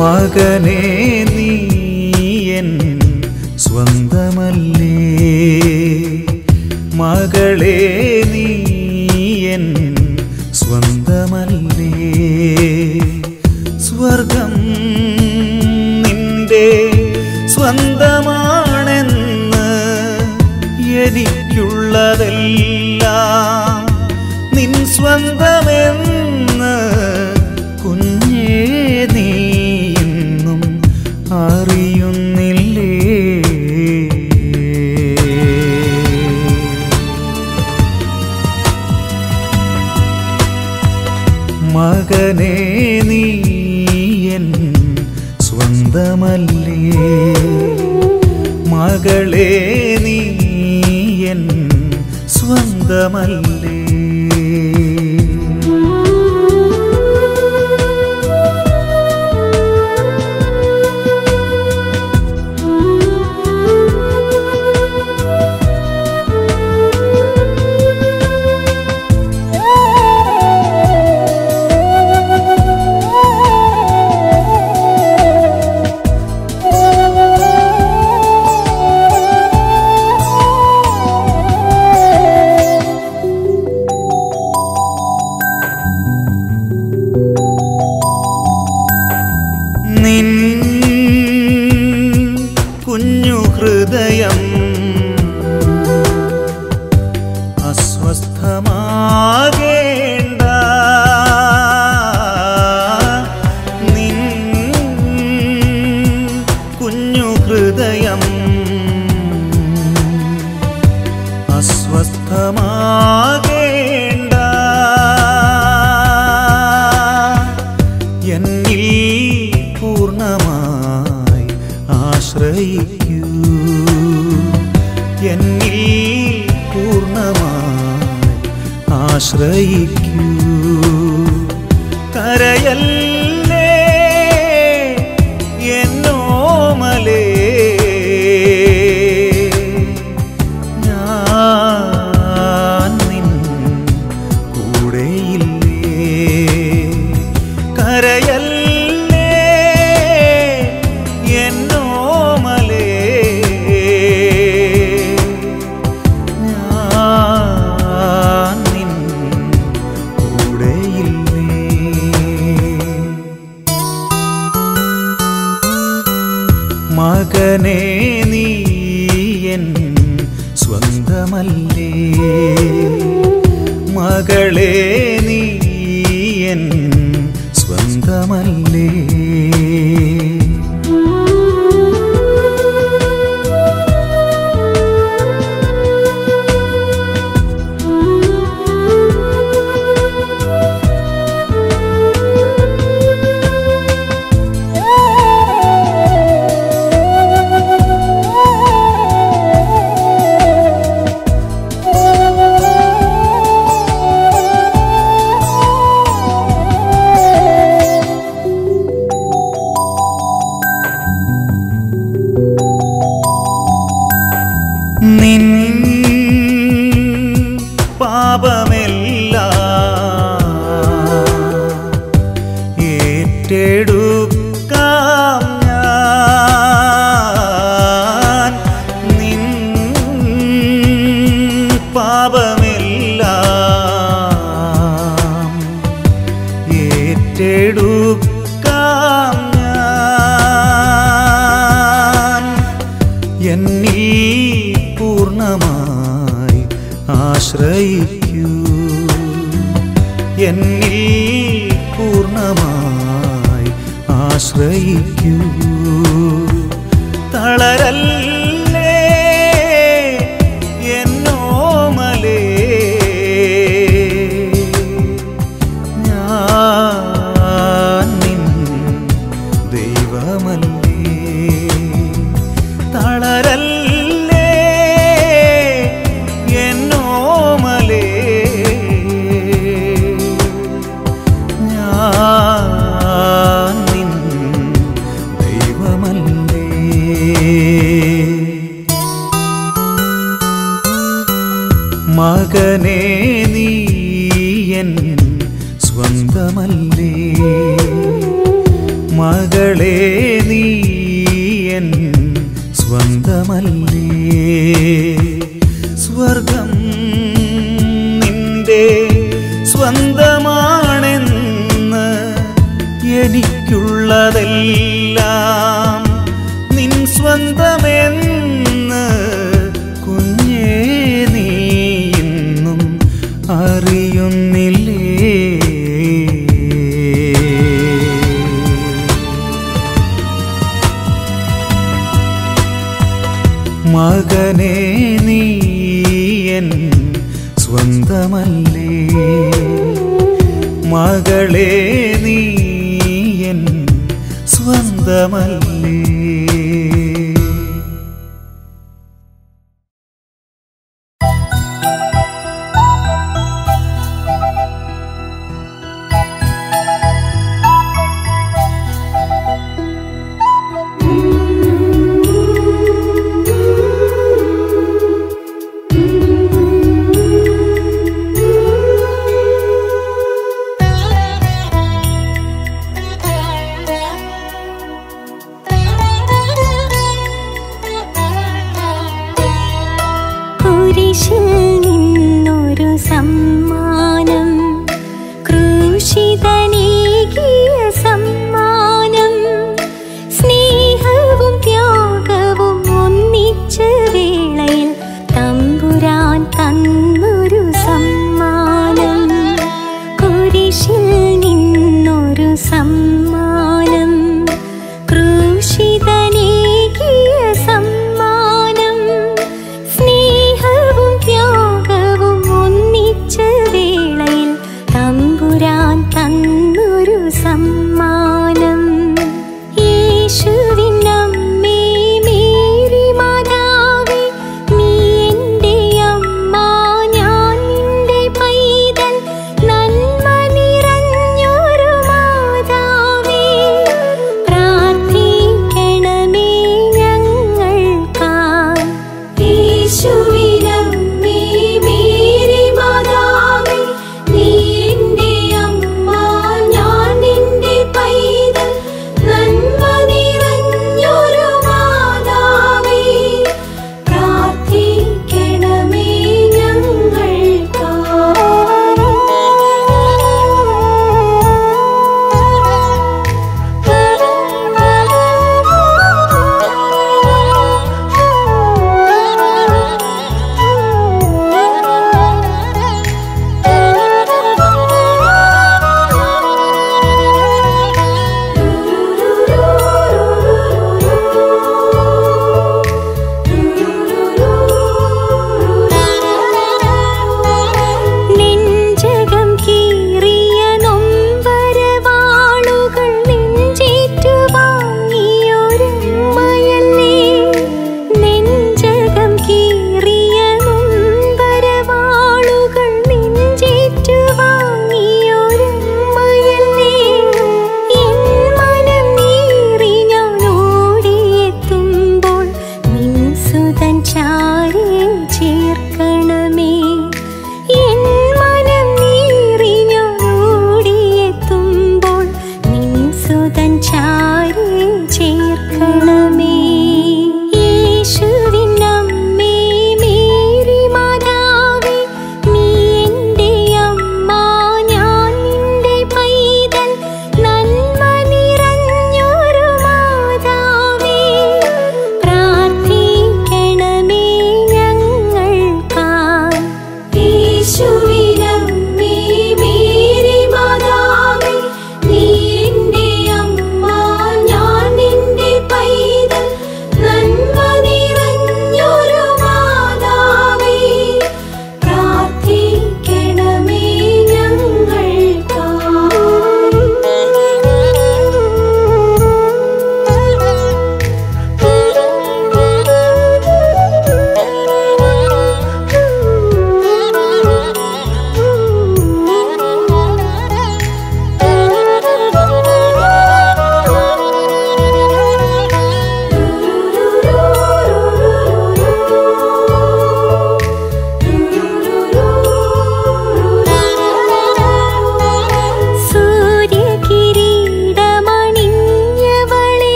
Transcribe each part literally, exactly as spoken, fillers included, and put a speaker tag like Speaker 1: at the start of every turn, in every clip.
Speaker 1: മകനേ നീ എൻ സ്വന്തമല്ലേ, മകളേ നീ എൻ സ്വന്തമല്ലേ. സ്വർഗം നിന്റെ സ്വന്തമാണെന്ന് എനിക്കുള്ളതെല്ലാം നിൻ സ്വന്തമെന്ന് കുഞ്ഞേ നീ ഇന്നും അറിയുന്നില്ലേ. മകനേ നീ എൻ സ്വന്തമല്ലേ, മകളേ നീ എൻ സ്വന്തമല്ലേ. നിൻ കുഞ്ഞു ഹൃദയം അസ്വസ്ഥമാകേണ്ട, നിൻ കുഞ്ഞു ഹൃദയം അസ്വസ്ഥമാകേണ്ട. എന്നിൽ പൂർണ്ണമായി ആശ്രയിക്കൂ, എന്നിൽ പൂർണ്ണമായി ആശ്രയിക്കൂ. കരയല്ലേ എന്നോമലേ, ഞാൻ നിൻ കൂടെയില്ലേ. കരയല്ലേ എന്നോമലേ, ഞാൻ നിൻ കൂടെയില്ലേ. മകനേ നീ എൻ സ്വന്തമല്ലേ, മകളേ നീ എൻ സ്വന്തമല്ലേ. നിൻ പാപമെല്ലാം ഏറ്റെടുക്കാം ഞാൻ, നിൻ പാപമെല്ലാം ഏറ്റെടുക്കാം ഞാൻ. എന്നിൽ പൂർണ്ണമായി ആശ്രയിക്കൂ, എന്നിൽ പൂർണ്ണമായി ആശ്രയിക്കൂ. തളരല്ലേ എന്നോമലേ, ഞാൻ നിൻ ദൈവമല്ലേ. തളരല്ലേ എന്നോമലേ, ഞാൻ നിൻ ദൈവമല്ലേ. മകനേ നീ എൻ സ്വന്തമല്ലേ, മകളേ സ്വന്തമല്ലേ. സ്വർഗം നിന്റെ സ്വന്തമാണെന്ന് എനിക്കുള്ളതെല്ലാം നിൻ സ്വന്തമെന്ന് കുഞ്ഞേ നീ ഇന്നും അറിയുന്നില്ലേ. മകനേ നീ എൻ സ്വന്തമല്ലേ. മകളേ നീ എൻ സ്വന്തമല്ലേ.
Speaker 2: പ്രാർത്ഥിക്കണമേ ഞങ്ങൾ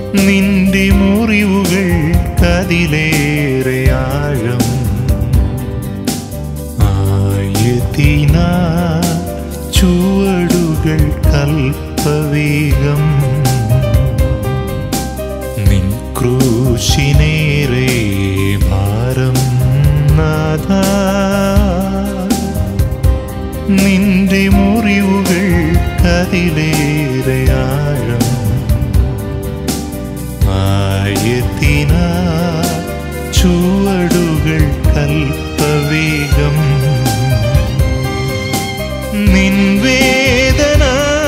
Speaker 1: നിന്റെ മുറിവുകൾക്കതിലേറെ ആഴം. ആയതിനാ ചുവടുകൾ കൽപ്പവേഗം. നിൻ ക്രൂശിനേറെ ഭാരം നാഥാ. നിന്റെ മുറിവുകൾക്കതിലേറെ ആഴം. ആയതിനാ ചുവടുകൾ കൽപ്പവേഗം. നിൻ വേദന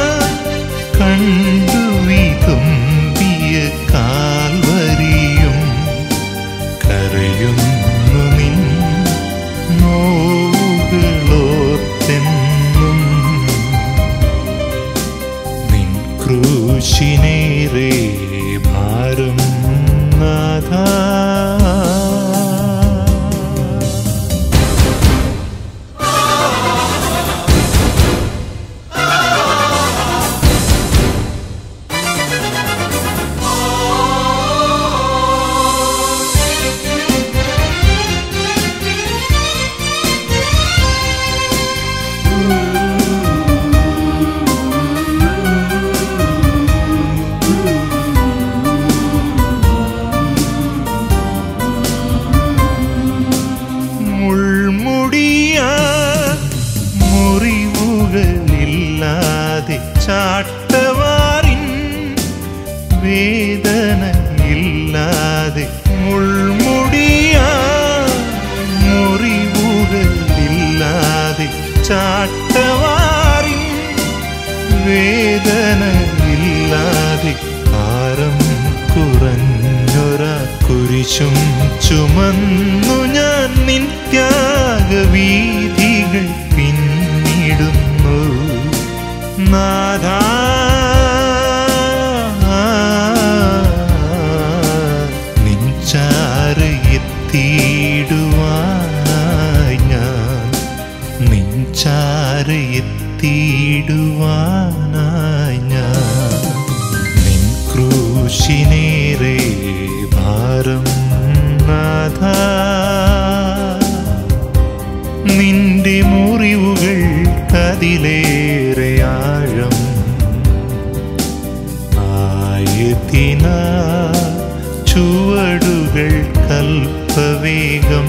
Speaker 1: കണ്ടു വിതുമ്പിയ കാൽവരിയും കരയുന്നു നിൻ നോവുകളോർത്തെന്നും. നിൻ ക്രൂശിനേറെ ഭാരം നാഥാ. മുറിവുകളില്ലാതെ ചാട്ടവാറിൻ വേദനയില്ലാതെ. മുൾമുടിയാ മുറിവുകളില്ലാതെ ചാട്ടവാറിൻ വേദനയില്ലാതെ. ഭാരം കുറഞ്ഞൊരാ കുരിശും ചുമന്നു ഞാൻ നിൻ ത്യാഗവീഥികൾ പിന്നിടുന്നു നാഥാ. നിൻ ചാരയെത്തിയിടുവാനായി ഞാൻ. നിൻ ചാരയെത്തിയിടുവാനായി ഞാൻ. നിൻ ക്രൂശിനേറെ ഭാരം നാഥാ. നിന്റെ മുറിവുകൾക്കതിലേറെ ആഴം. ആയതിനാ ചുവടുകൾ കൽപ്പവേഗം.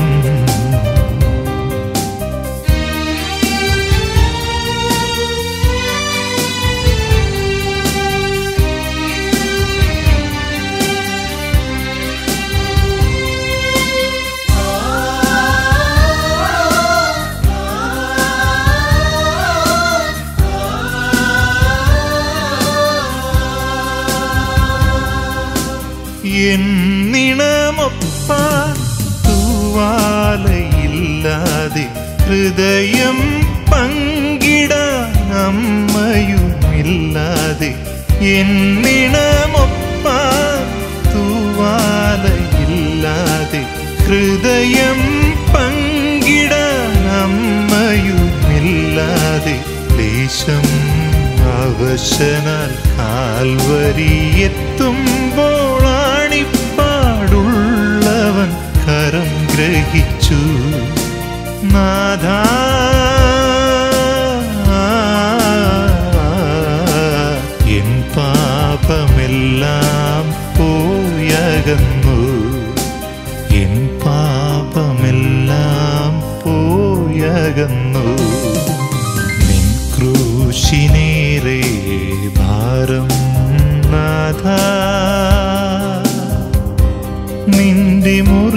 Speaker 1: എന്നിണമൊപ്പാൻ തൂവാലയില്ലാതെ ഹൃദയം പങ്കിടാൻ അമ്മയുമില്ലാതെ. എന്നിണമൊപ്പാൻ തൂവാലയില്ലാതെ ഹൃദയം പങ്കിടാൻ അമ്മയുമില്ലാതെ. ദേശം അവശനാൽ കാൽവരിയെത്തുമ്പോൾ ആണിപ്പാടുള്ളവൻ കരം ഗ്രഹിച്ചു നാഥാ. എൻ പാപമെല്ലാം പോയകന്നു. എൻ പാപമെല്ലാം പോയകന്നു. നിൻ ക്രൂശിനേറെ ഭാരം നാഥാ. നിന്റെ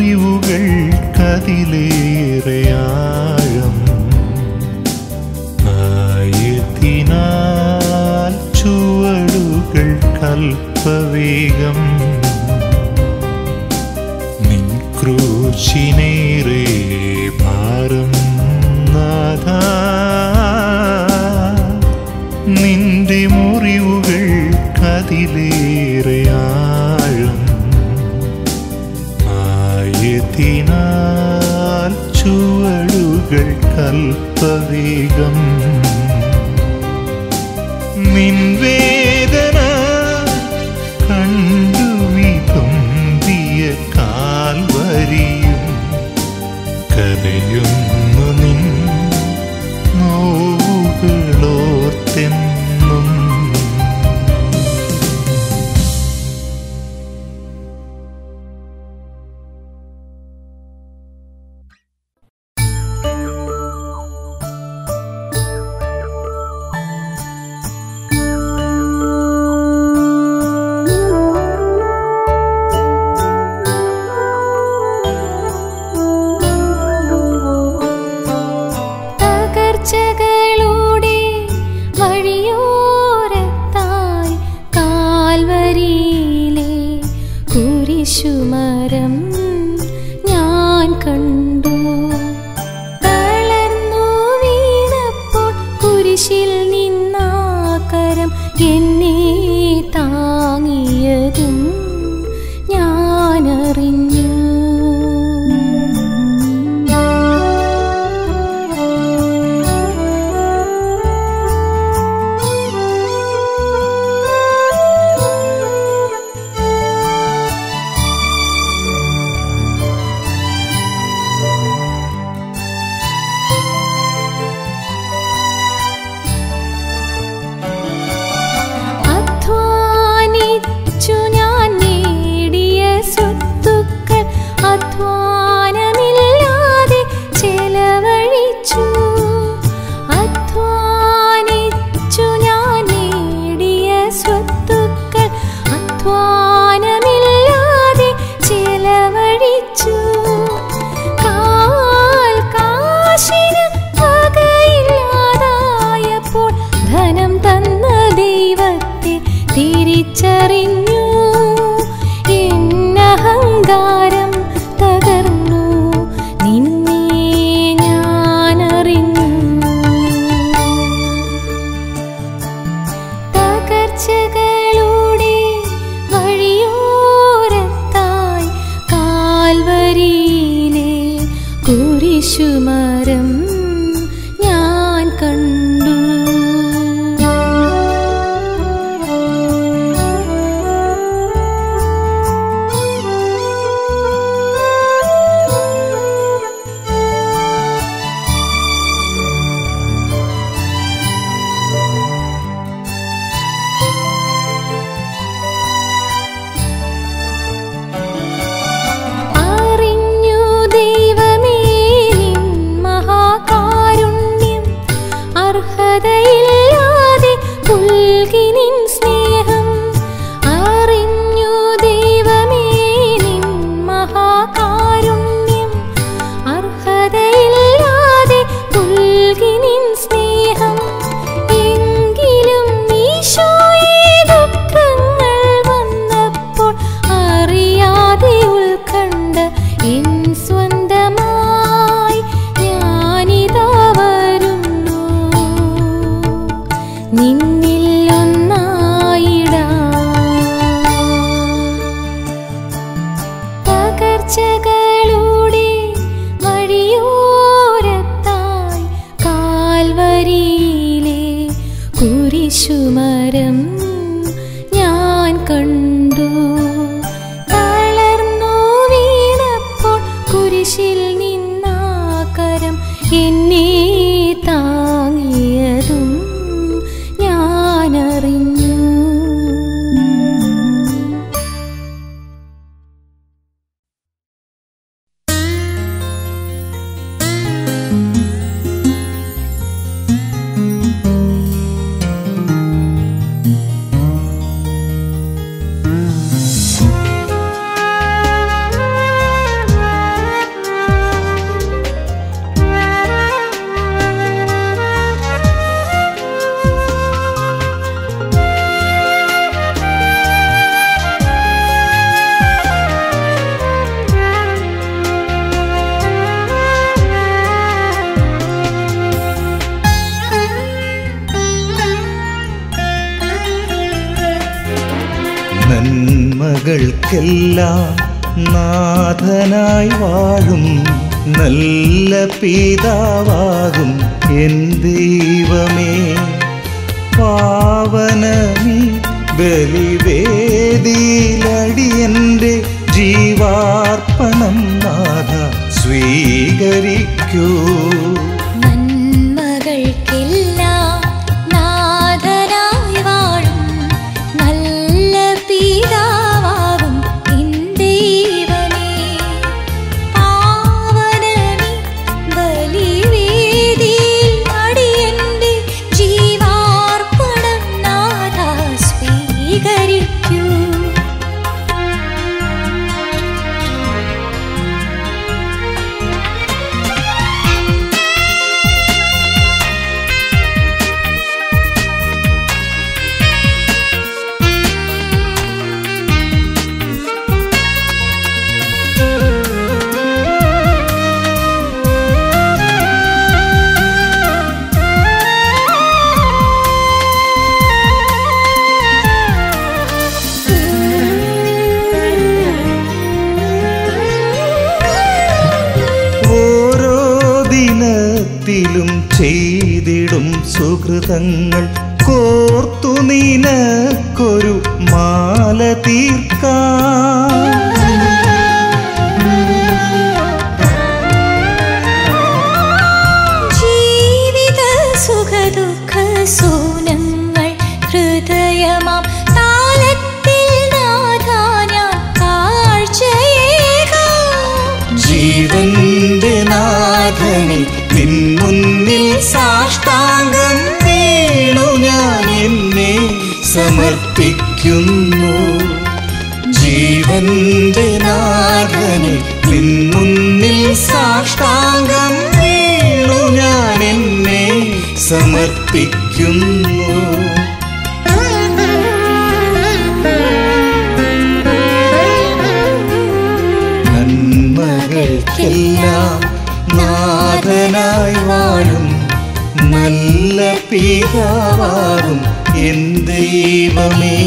Speaker 1: മുറിവുകൾക്കതിലേറെ ആഴം. ആയതിനാൽ ചുവടുകൾ കൽപ്പവേഗം. നിൻ ക്രൂശിനേറെ ഭാരം നാഥാ. നിന്റെ മുറിവുകൾക്കതിലേറെ ആഴം. ആയതിനാൽ ചുവടുകൾ കൽപ്പവേഗം. നിൻ വേദന കണ്ടു
Speaker 2: കുരിശുമരം ഞാൻ കണ്ടു. തളർന്നു വീണപ്പോൾ കുരിശിൽ നിന്നാകരം എന്നെ താങ്ങിയതും ഞാനറിഞ്ഞു. അധ്വാനമില്ലാതെ ചെലവഴിച്ചു അധ്വാനിച്ചു ഞാൻ നേടിയ സ്വത്തുക്കൾ അധ്വാനമില്ലാതെ ചെലവഴിച്ചു. കാൽ കാശിന് വകയില്ലാതായപ്പോൾ ധനം തന്ന ദൈവത്തെ തിരിച്ചറിഞ്ഞു. എന്നഹങ്കാരം തകർന്നു, നിന്നെ ഞാനറിഞ്ഞു. തകർച്ചകളുടെ വഴിയോരത്തായി കാൽവരിയിലെ കുരിശുമരം ഞാൻ കണ്ടു. അർഹതയില്ലാതെ പുൽകി നിൻ സ്നേഹം അറിഞ്ഞു ദൈവമേ നിൻ മഹാകാരുണ്യം. അർഹതയില്ലാതെ പുൽകി നിൻ സ്നേഹം. എങ്കിലും ഈശോയെ ദുഃഖങ്ങൾ വന്നപ്പോൾ അറിയാതെ ഉൾക്കണ്ട എൻ സ്വന്തമായി ഞാനിതാ വരുന്നു. നിന്നിൽ ഒന്നായിടാം. പകർച്ചകളുടെ വഴിയോരത്തായി കാൽവരിയിലെ കുരിശുമരം ഞാൻ കണ്ടു. തളർന്നു വീണപ്പോൾ കുരിശിൽ നിന്നാകരം എന്നെ താങ്ങിയതും ഞാനറിഞ്ഞു.
Speaker 1: നന്മകൾക്കെല്ലാം നാഥനായി വാഴും നല്ല പിതാവാകും എൻ ദൈവമേ. പാവനമീ ബലിവേദിയിലടിയന്റെ ജീവാർപ്പണം നാഥ സ്വീകരിക്കൂ.
Speaker 2: നന്മകൾക്കെല്ലാം നാഥനായി വാഴും നല്ല പിതാവാകും എൻ ദൈവമേ. പാവനമീ ബലിവേദിയിൽ അടിയന്റെ ജീവാർപ്പണം നാഥ സ്വീകരിക്കൂ.
Speaker 1: ജന്മത്തിലും ചെയ്തിടും സുഹൃതങ്ങൾ കോർത്തു നിനക്കൊരു മാല തീർക്കാം.
Speaker 2: ജീവിത സുഖദുഃഖ സൂനങ്ങൾ ഹൃദയമാം താളത്തിൽ നാഥാ ഞാൻ കാഴ്ചയേകാം.
Speaker 1: ജീവന്റെ നാഥനെ നിൻ മുന്നിൽ സാഷ്ടാംഗം വീണു ഞാൻ എന്നെ സമർപ്പിക്കുന്നു. ജീവന്റെ നാഥനെ നിൻ മുന്നിൽ സാഷ്ടാംഗം വീണു ഞാൻ എന്നെ സമർപ്പിക്കുന്നു. നന്മകൾക്കെല്ലാം നാഥനായി വാഴും നല്ല പിതാവാകും എൻ ദൈവമേ.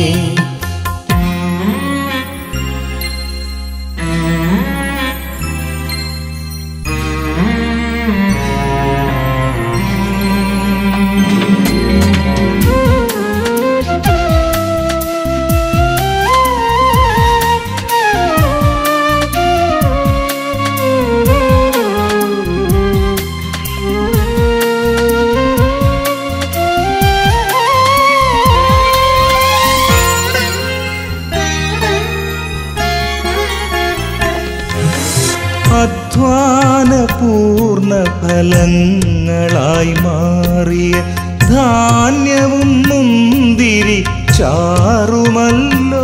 Speaker 1: അധ്വാനപൂർണ ഫലങ്ങളായി മാറിയ ധാന്യവും മുന്തിരി ചാറുമല്ലോ.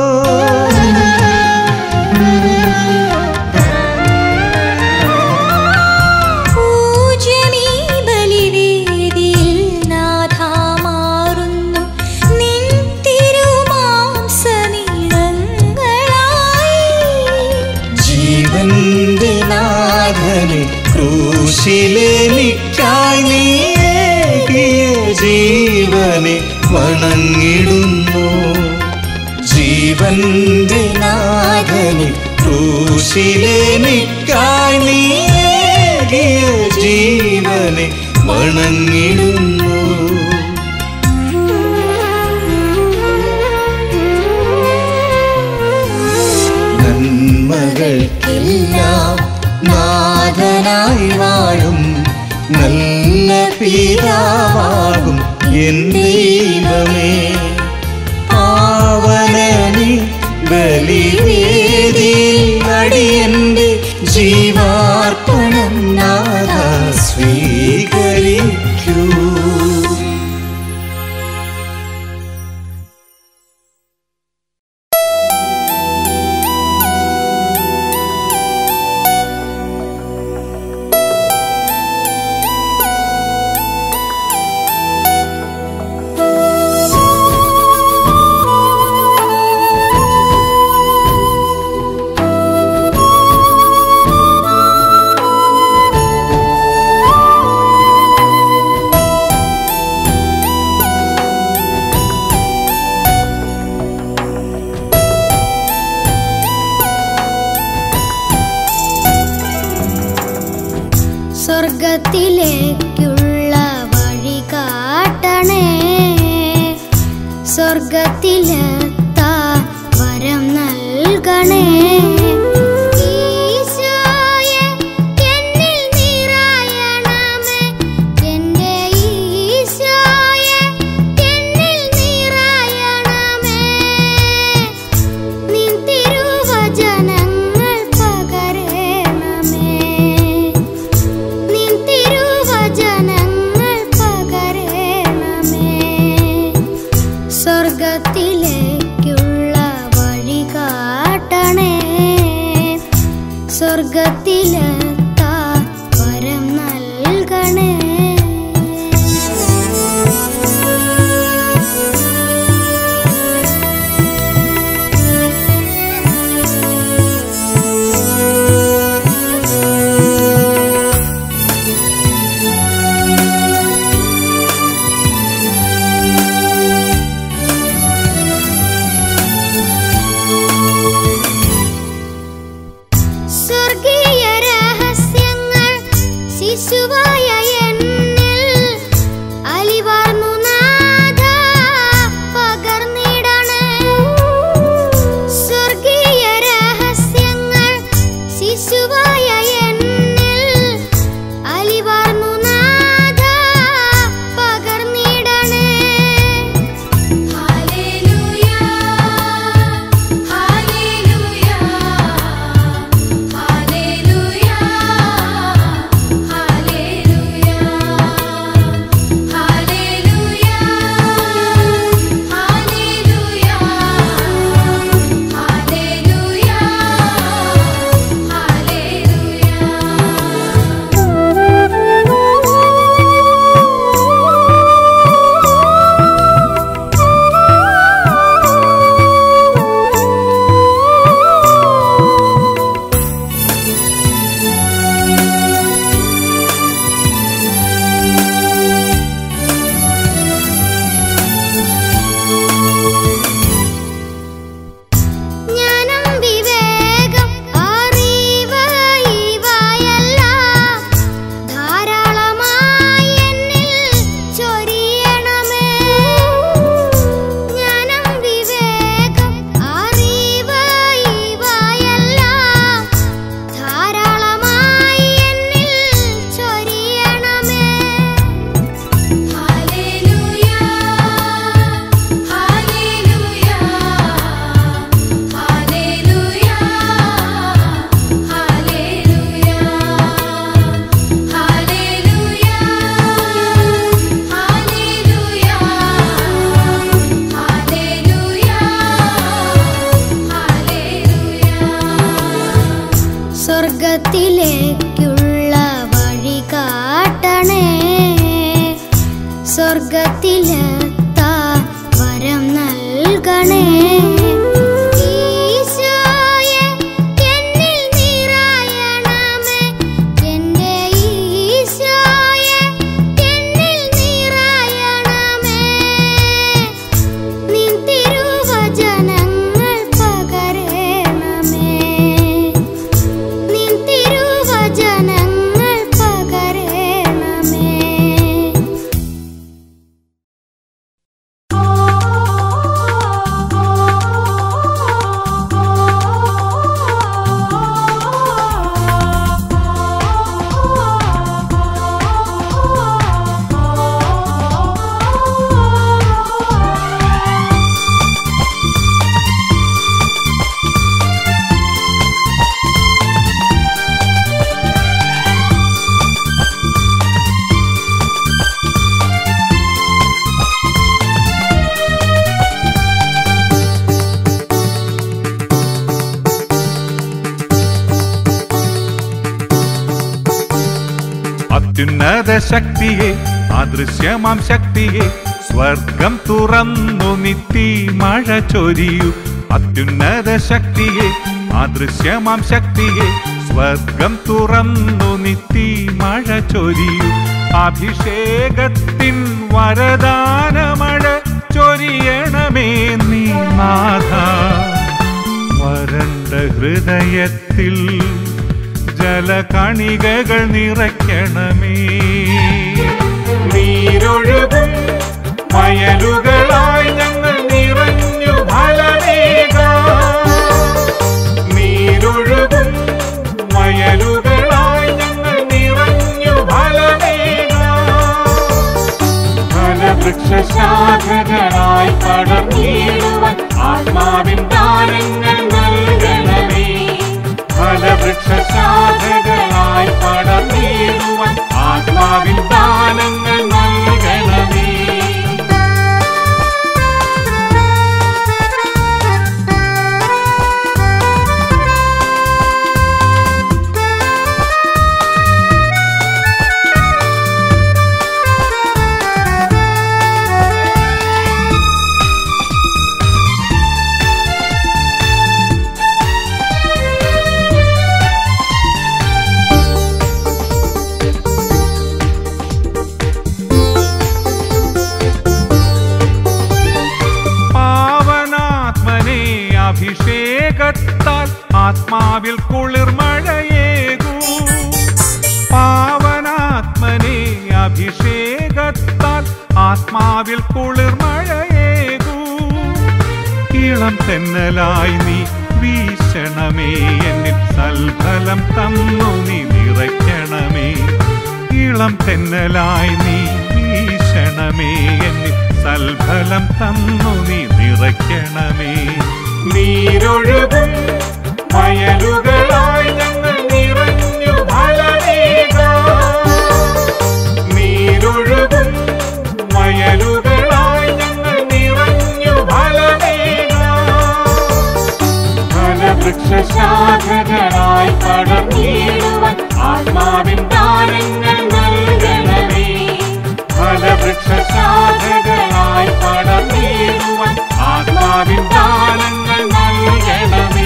Speaker 2: പൂജ്യമീ ബലിവേദിയിൽ നാഥാ മാറുന്നു നിൻ തിരുമാംസനീളങ്ങളായി.
Speaker 1: ജീവന്റെ നാഥനെ ക്രൂശിലെനിക്കായി നീക്കിയ ജീവനെ വണങ്ങിടുന്നു. ജീവന്റെ നാഥനെ ക്രൂശിലെനിക്കായി നീക്കിയ ജീവനെ വണങ്ങിടുന്നു. നന്മകൾക്കെല്ലാം നാഥനായി വാഴും നല്ല പിതാവാകും എൻ ദൈവമേ. പാവനനി ബലിവേദിയിൽ അടിയന്റെ ജീവാർപ്പണം നാഥാ സ്വീകരിക്കൂ.
Speaker 3: സ്വർഗത്തിലേക്കുള്ള വഴി കാട്ടണേ, സ്വർഗത്തിലെത്താൻ വരം നൽകണേ. ഈശോയെ എന്നിൽ നിറയണമേ, എൻ്റെ ഈശോയെ എന്നിൽ നിറയണമേ. നിൻ തിരുവചനങ്ങൾ പകരണമേ, നിൻ തിരുവചനങ്ങൾ പകരണമേ. സ്വർഗത്തിലേക്കുള്ള വഴി കാട്ടണേ, സ്വർഗത്തിലെത്താൻ വരം നൽകണേ. സ്വർഗീയ സ്വർഗത്തിലേക്കുള്ള വഴി കാട്ടണേ സ്വർഗത്തിലെത്താൻ വരം നൽകണേ ഈശോയെ എന്നിൽ നിറയണമേ എൻ്റെ ഈശോയെ എന്നിൽ നിറയണമേ നിൻ തിരുവചനങ്ങൾ പകരണമേ നിൻ തിരുവചനങ്ങൾ പകരണമേ
Speaker 4: അത്യുന്നത ശക്തിയെ അദൃശ്യമാം ശക്തിയെ സ്വർഗം തുറന്നു നിത്തി മഴ ചൊരിയൂ അത്യുന്നത ശക്തിയെ അദൃശ്യമാം ശക്തിയെ സ്വർഗം തുറന്നു നിത്തി മഴ ചൊരിയൂ അഭിഷേകത്തിൻ വരദാനമഴ ചൊരിയണമേ നീ നാഥ വരണ്ട ഹൃദയത്തിൽ ജലകണികകൾ നിറയ്ക്കണമേ നീരൊഴുകും വയലുകളായി ഞങ്ങൾ നിറഞ്ഞു ഫലമേകാം നീരൊഴുകും വയലുകളായി ഞങ്ങൾ നിറഞ്ഞു ഫലമേകാം ഫലവൃക്ഷശാഖകളായി പടർന്നിടുവാൻ ആത്മാവിൻ ദാനങ്ങൾ നൽകണമേ ഫലവൃക്ഷശാഖകളായി പടർന്നിടുവാൻ ആത്മാവിൻ ദാനങ്ങൾ നൽകണമേ അഭിഷേകത്താൽ ആത്മാവിൽ കുളിർമഴയേകൂ പാവനാത്മനെ അഭിഷേകത്താൽ ആത്മാവിൽ കുളിർമഴയേകൂ ഇളം തെന്നലായി നീ വീശണമേ എന്നിൽ സൽഫലം തന്നു നീ നിറയ്ക്കണമേ ഇളം തെന്നലായി നീ വീശണമേ എന്നിൽ സൽഫലം തന്നു നീ നിറയ്ക്കണമേ നീരൊഴുകും വയലുകളായി ഞങ്ങൾ നിറഞ്ഞു ഫലമേകാം നീരൊഴുകും വയലുകളായി ഞങ്ങൾ നിറഞ്ഞു ഫലമേകാം ഫലവൃക്ഷശാഖകളായി പടർന്നിടുവാൻ ആത്മാവിൻ ദാനങ്ങൾ നൽകണമേ ഫലവൃക്ഷശാഖകളായി പടർന്നിടുവാൻ ആത്മാവിൻ ദാനങ്ങൾ നൽകണമേ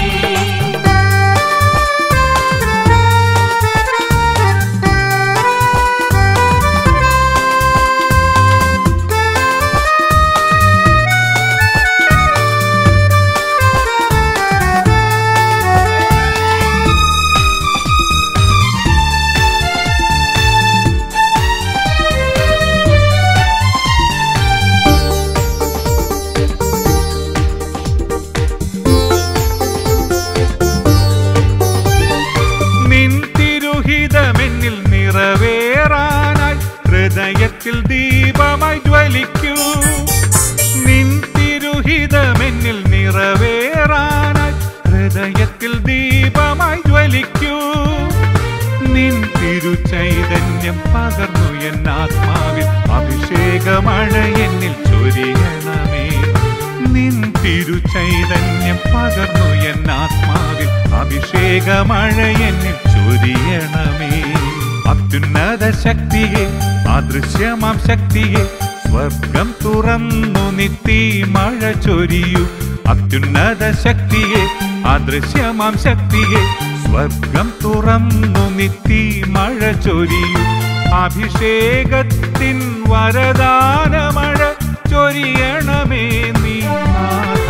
Speaker 4: ഹൃദയത്തിൽ ദീപമായി ജ്വലിക്കൂ നിൻ തിരുഹിതമെന്നിൽ നിറവേറാനായി ഹൃദയത്തിൽ ദീപമായി ജ്വലിക്കൂ നിൻ തിരുചൈതന്യം പകർന്നു എന്നാത്മാവിൽ അഭിഷേകമഴ എന്നിൽ ചൊരിയണമേ നിൻ തിരുചൈതന്യം പകർന്നു എന്നാത്മാവിൽ അഭിഷേകമഴ എന്നിൽ ചൊരിയണമേ. അത്യുന്നത ശക്തിയെ അദൃശ്യമാം ശക്തിയെ സ്വർഗം തുറന്നു നിത്തി മഴ ചൊരിയൂ. അത്യുന്നത ശക്തിയെ അദൃശ്യമാം ശക്തിയെ സ്വർഗം തുറന്നു നിത്തി മഴ ചൊരിയൂ. അഭിഷേകത്തിൻ വരദാന മഴ ചൊരിയണമേ നീ നാഥ.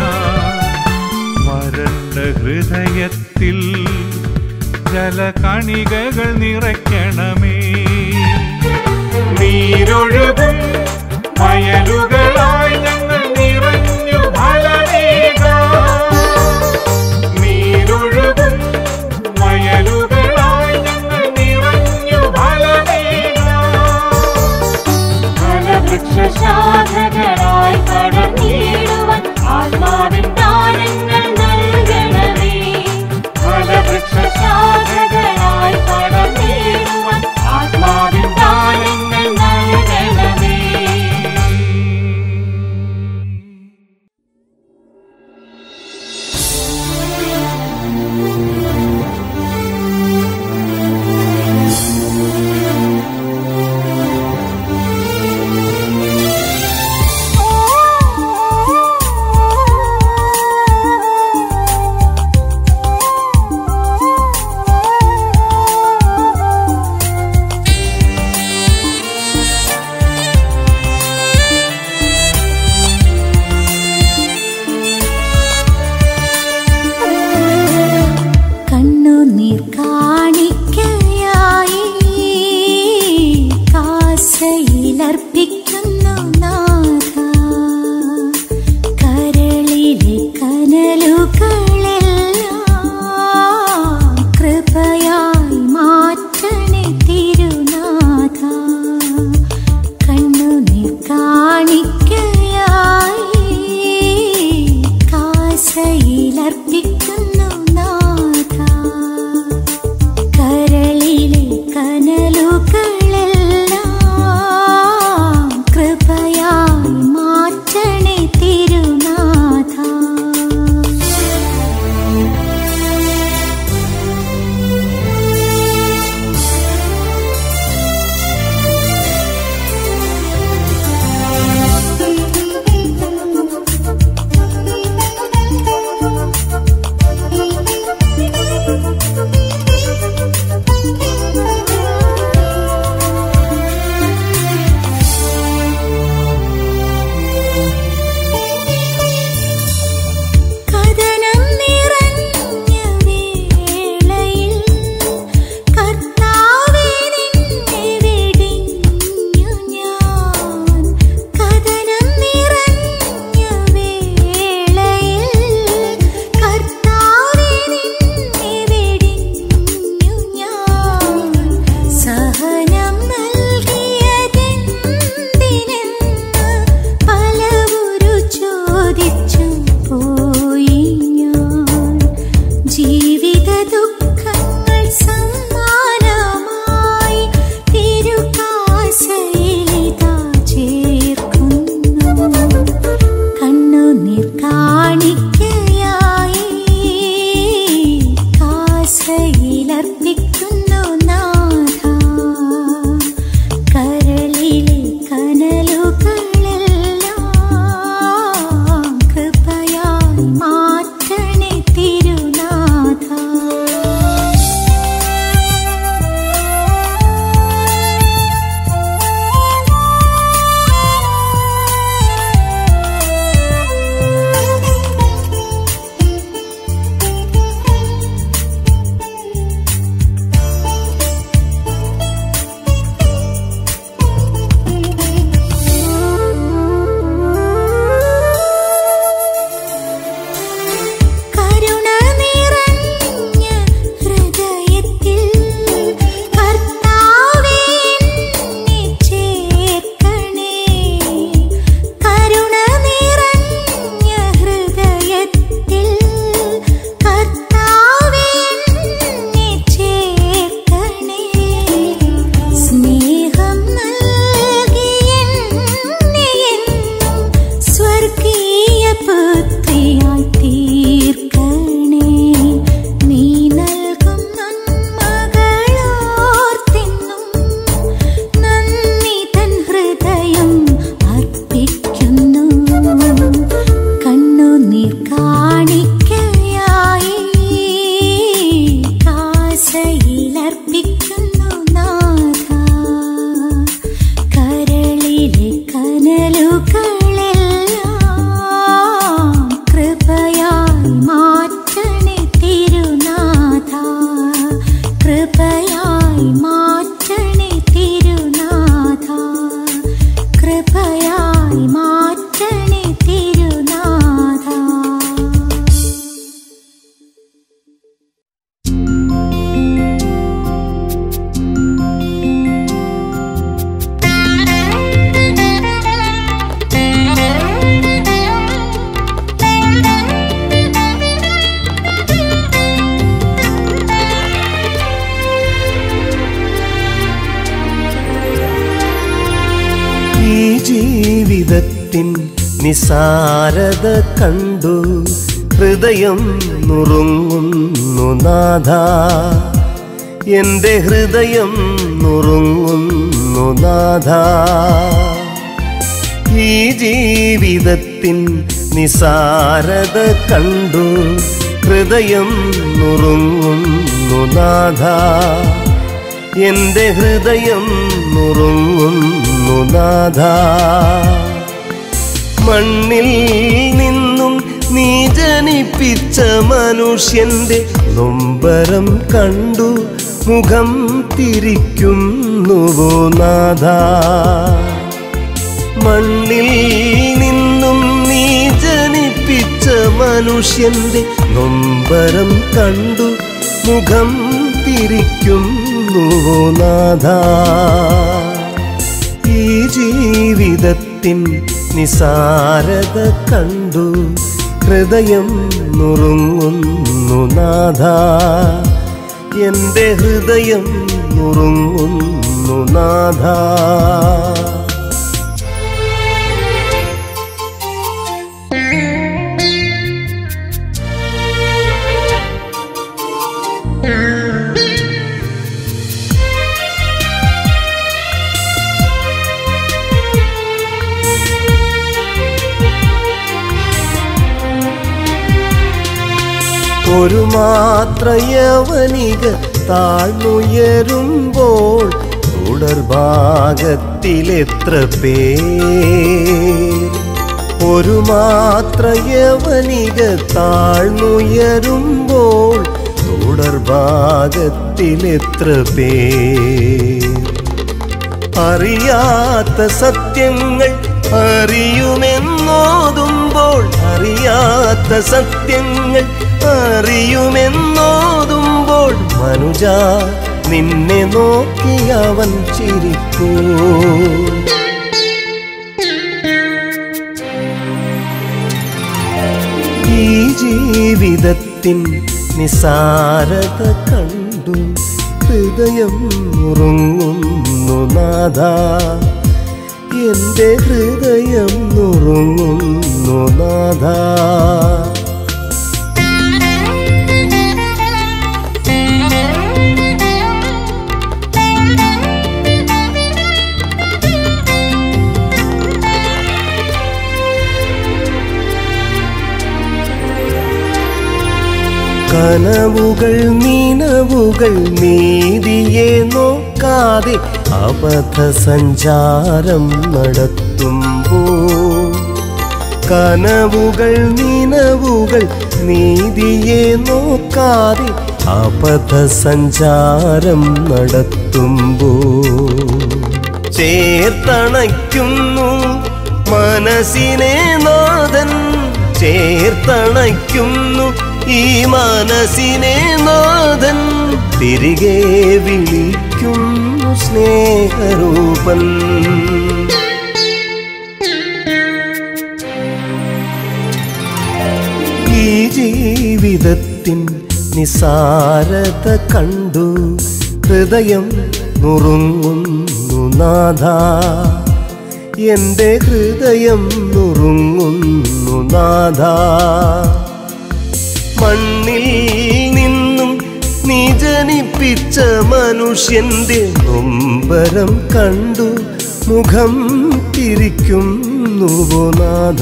Speaker 4: വരണ്ട ഹൃദയത്തിൽ ജലകണികകൾ നിറയ്ക്കണമേ. നീരൊഴുകും വയലുകളായി ഞങ്ങൾ നിറഞ്ഞു ഫലമേകാം. നീരൊഴുകും വയലുകളായി ഞങ്ങൾ നിറഞ്ഞു ഫലമേകാം.
Speaker 2: ഫലവൃക്ഷശാഖകളായി പടർന്നിടുവാൻ ആത്മാവിൻ ദാനങ്ങൾ നൽകണമേ. ഫലവൃക്ഷശാഖകളായി പടർന്നിടുവാൻ ആത്മാവിൻ ദാനങ്ങൾ നൽകണമേ. കണ്ണുനീർ കാണിക്കയായി കാസയിലർപ്പിക്കുന്നു നാഥ. കരളിലെ കനലുകളെല്ലാം കൃപയായി മാറ്റണേ തിരുനാഥ. കണ്ണുനീർ കാണിക്കയായി കാസയിലർപ്പിക്കുന്നു നാഥ. കരളിലെ കനലുകളെല്ലാം കൃപയായി മാറ്റണേ തിരുനാഥ. കഥനം നിറഞ്ഞ വേളയിൽ കർത്താവേ നിന്നെ വെടിഞ്ഞു ഞാൻ. കഥനം നിറഞ്ഞ വേളയിൽ കർത്താവേ നിന്നെ വെടിഞ്ഞു ഞാൻ. സഹനം നൽകിയതെന്തിനെന്ന് പലവുരു ചോദിച്ചു പോയി ഞാൻ. ജീവിത ദുഃഖങ്ങൾ സമ്മാനമായി തിരുകാസയിലിതാ ചേർക്കുന്നു. കണ്ണുനീർ കാണിക്കയായി കാസയിലർപ്പിക്കുന്നു നാഥ. കരളിലെ കനലുകളെല്ലാം കൃപയായി മാറ്റണേ തിരുനാഥ.
Speaker 5: ജീവിതത്തിൻ നിസാരത കണ്ടു ഹൃദയം നുറുങ്ങുന്നു നാഥ, എൻ്റെ ഹൃദയം നുറുങ്ങുന്നു നാഥ. ഈ ജീവിതത്തിൻ നിസാരത കണ്ടു ഹൃദയം നുറുങ്ങുന്നു നാഥ, എൻ്റെ ഹൃദയം നുറുങ്ങുന്നു നാഥ. മണ്ണിൽ നിന്നും നീ ജനിപ്പിച്ച മനുഷ്യന്റെ നൊമ്പരം കണ്ടു മുഖം തിരിക്കുന്നുവോ നാഥ. മണ്ണിൽ നിന്നും നീ ജനിപ്പിച്ച മനുഷ്യന്റെ നൊമ്പരം കണ്ടു മുഖം തിരിക്കുന്നുവോ നാഥ. ഈ ജീവിതത്തിൻ നിസാരത കണ്ടു ഹൃദയം നുറുങ്ങുന്നു നാഥ, എൻ്റെ ഹൃദയം നുറുങ്ങുന്നു നാഥ. ഒരു മാത്ര യവനിക താഴ്ന്നുയരുമ്പോൾ തുടർഭാഗത്തിലെത്ര പേർ. ഒരു മാത്ര യവനിക താഴ്ന്നുയരുമ്പോൾ തുടർഭാഗത്തിലെത്ര പേർ. അറിയാത്ത സത്യങ്ങൾ അറിയുമെന്നോതുമ്പോൾ, അറിയാത്ത സത്യങ്ങൾ അറിയുമെന്നോതുമ്പോൾ മനുജ നിന്നെ നോക്കി അവൻ ചിരിക്കൂ. ഈ ജീവിതത്തിൻ നിസാരത കണ്ടു ഹൃദയം നുറുങ്ങുന്നു നാഥ, എൻ്റെ ഹൃദയം നുറുങ്ങുന്നു നാഥ. കനവുകൾ നിനവുകൾ നീതിയെ നോക്കാതെ അബദ്ധ സഞ്ചാരം നടത്തുമ്പോൾ, കനവുകൾ നിനവുകൾ നീതിയെ നോക്കാതെ അബദ്ധ സഞ്ചാരം നടത്തുമ്പോൾ ചേർത്തണയ്ക്കുന്നു മനസ്സിനെ നാഥൻ, ചേർത്തണയ്ക്കുന്നു ഈ മനസ്സിനെ നാഥൻ. തിരികെ വിളിക്കുന്നു സ്നേഹരൂപൻ. ഈ ജീവിതത്തിൻ നിസാരത കണ്ടു ഹൃദയം നുറുങ്ങുന്നു നാഥ, എൻ്റെ ഹൃദയം നുറുങ്ങുന്നു നാഥ. മണ്ണിൽ നിന്നും നീ ജനിപ്പിച്ച മനുഷ്യന്റെ നൊമ്പരം കണ്ടു മുഖം തിരിക്കുന്നുവോ നാഥ.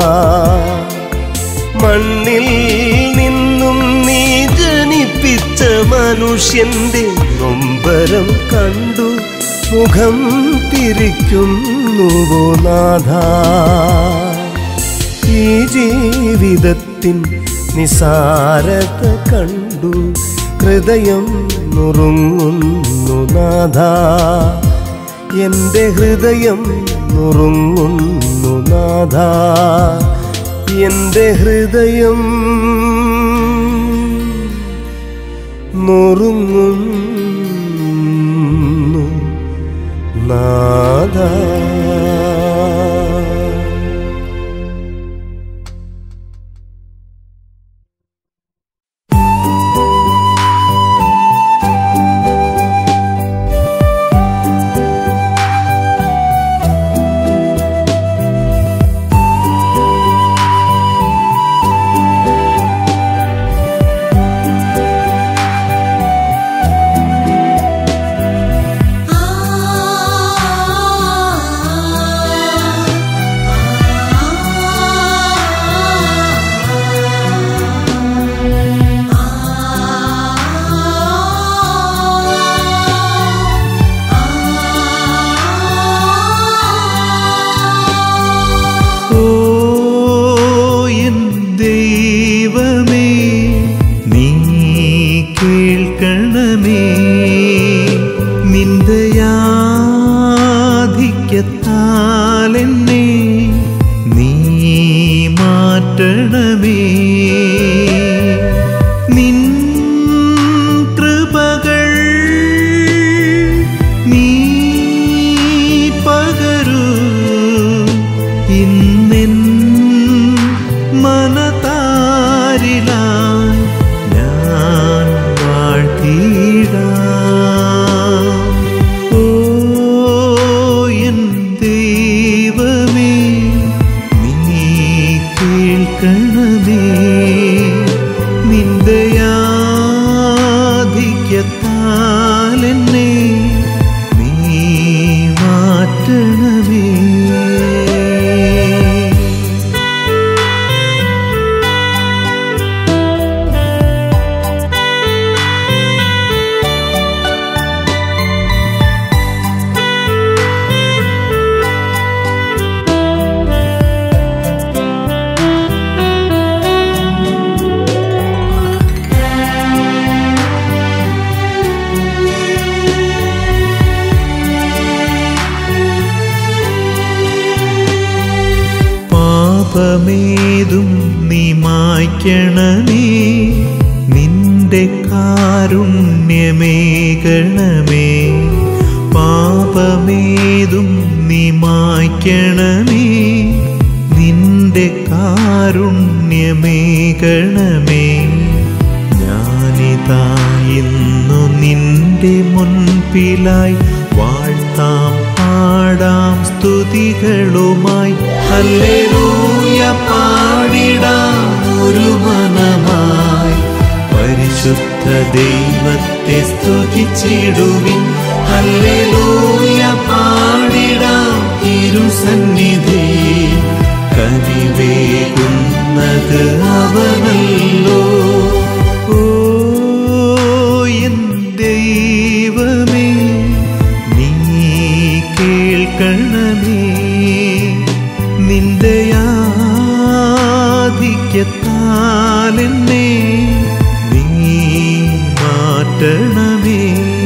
Speaker 5: മണ്ണിൽ നിന്നും നീ ജനിപ്പിച്ച മനുഷ്യന്റെ നൊമ്പരം കണ്ടു മുഖം തിരിക്കുന്നുവോ നാഥ. ഈ ജീവിതത്തിൻ നിസാരത കണ്ടു ഹൃദയം നുറുങ്ങുന്നു നാഥ, എൻ്റെ ഹൃദയം നുറുങ്ങുന്നു നാഥ, എൻ്റെ ഹൃദയം നുറുങ്ങുന്നു നാഥ.
Speaker 1: കേൾക്കണമേ നിന്ദയാധിക്യത്താലെന്നെ നീ മാറ്റണമേ നിൻ കൃപകൾ നീ പകരൂ ഇന്നെൻ മനതാരിലായി ഞാൻ വാഴ്ത്തിടാം. ഓ എൻ ദൈവമേ നീ കേൾക്കണമേ നിന്ദയാധിക്യത്താലെന്നെ നീ മാറ്റണമേ. പാപമേതും നീ മായ്ക്കണമേ നിന്റെ കാരുണ്യമേകണമേ. പാപമേതും നീ മായ്ക്കണമേ നിന്റെ കാരുണ്യമേകണമേ. ഞാനിതാ ഇന്നു നിന്റെ മുൻപിലായി വാഴ്ത്താം പാടാം സ്തുതികളുമായി. ഹല്ലേലൂയ പാടിടാം ഒരു മനമായി. പരിശുദ്ധ ദൈവത്തെ സ്തുതിച്ചിടുവിൻ. ഹല്ലേലൂയ പാടിടാം തിരുസന്നിധി. കനിവേകുന്നത് അവനല്ലോ. ഓ എൻ ദൈവമേ നീ കേൾക്കണമേ നിന്ദയാധിക്യത്താലെന്നെ നീ മാറ്റണമേ.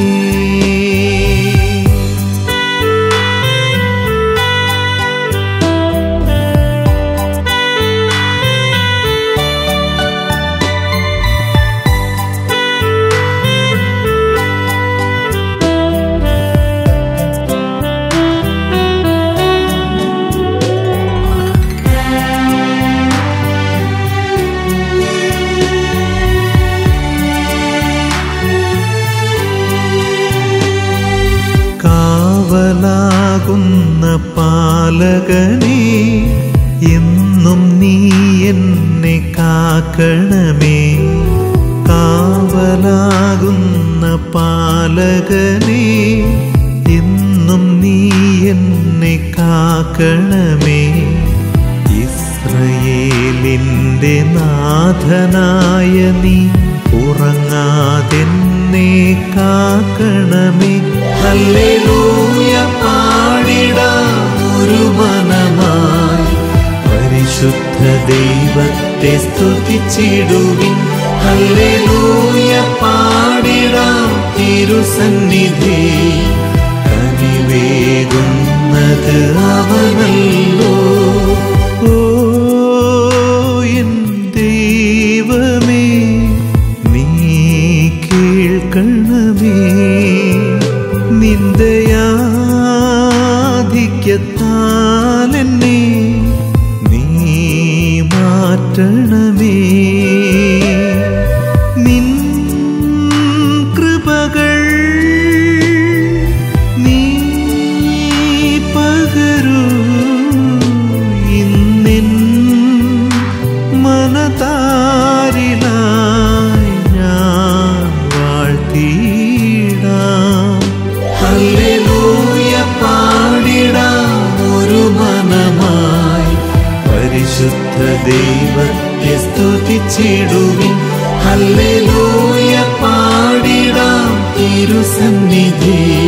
Speaker 1: കാവലാകുന്ന പാലകനേ എന്നും നീ എന്നെ കാക്കണമേ. കാവലാകുന്ന പാലകനേ എന്നും നീ എന്നെ കാക്കണമേ. ഇസ്രയേലിൻ്റെ നാഥനായ നീ ഉറങ്ങാതെന്നെ കാക്കണമേ. ഹല്ലേലൂയ പാടിടാം ഒരു മനമായി. പരിശുദ്ധ ദൈവത്തെ സ്തുതിച്ചിടുവിൻ. ഹല്ലേലൂയ പാടിടാം തിരുസന്നിധി. കനിവേകുന്നത് അവനല്ലോ. ഓ എൻ ദൈവമേ നീ കേൾക്കണമേ നിന്ദയാധിക്യത്താലെന്നെ നീ മാറ്റണമേ. നിൻ കൃപകൾ നീ പകരൂ ഇന്നെൻ മനതാരിലായി ഞാൻ വാഴ്ത്തിടാം. ഹല്ലേലൂയ പാടിടാം ഒരു മനമായി. പരിശുദ്ധ ദൈവത്തെ സ്തുതിച്ചിടുവിൻ. ഹല്ലേലൂയ പാടിടാം തിരുസന്നിധി.